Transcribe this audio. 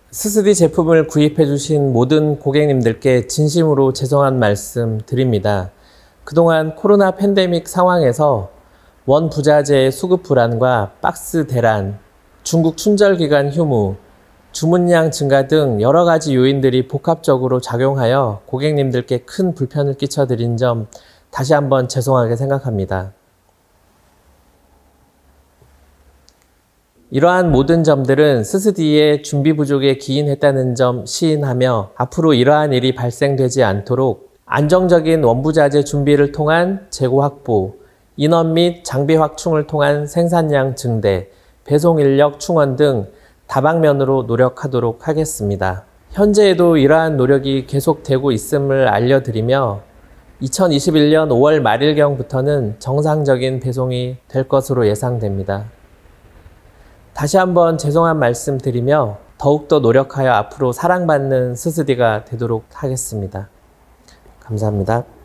스스디 제품을 구입해 주신 모든 고객님들께 진심으로 죄송한 말씀 드립니다. 그동안 코로나 팬데믹 상황에서 원부자재의 수급 불안과 박스 대란, 중국 춘절 기간 휴무, 주문량 증가 등 여러 가지 요인들이 복합적으로 작용하여 고객님들께 큰 불편을 끼쳐드린 점 다시 한번 죄송하게 생각합니다. 이러한 모든 점들은 스스디의 준비 부족에 기인했다는 점 시인하며 앞으로 이러한 일이 발생되지 않도록 안정적인 원부자재 준비를 통한 재고 확보, 인원 및 장비 확충을 통한 생산량 증대, 배송 인력 충원 등 다방면으로 노력하도록 하겠습니다. 현재에도 이러한 노력이 계속되고 있음을 알려드리며 2021년 5월 말일경부터는 정상적인 배송이 될 것으로 예상됩니다. 다시 한번 죄송한 말씀 드리며 더욱더 노력하여 앞으로 사랑받는 스스디가 되도록 하겠습니다. 감사합니다.